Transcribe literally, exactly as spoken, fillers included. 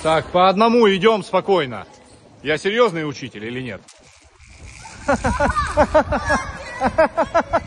Так, по одному идем спокойно. Я серьезный учитель или нет?